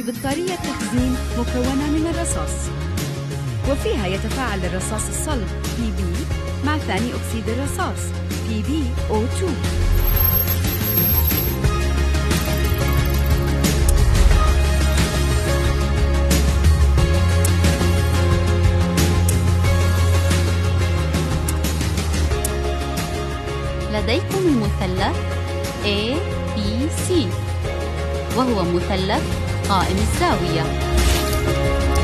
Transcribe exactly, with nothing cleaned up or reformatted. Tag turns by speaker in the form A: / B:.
A: بطارية تخزين مكونة من الرصاص، وفيها يتفاعل الرصاص الصلب بي بي مع ثاني أكسيد الرصاص بي بي أو اثنين.
B: لديكم المثلث A B C، وهو مثلث قائم الزاوية.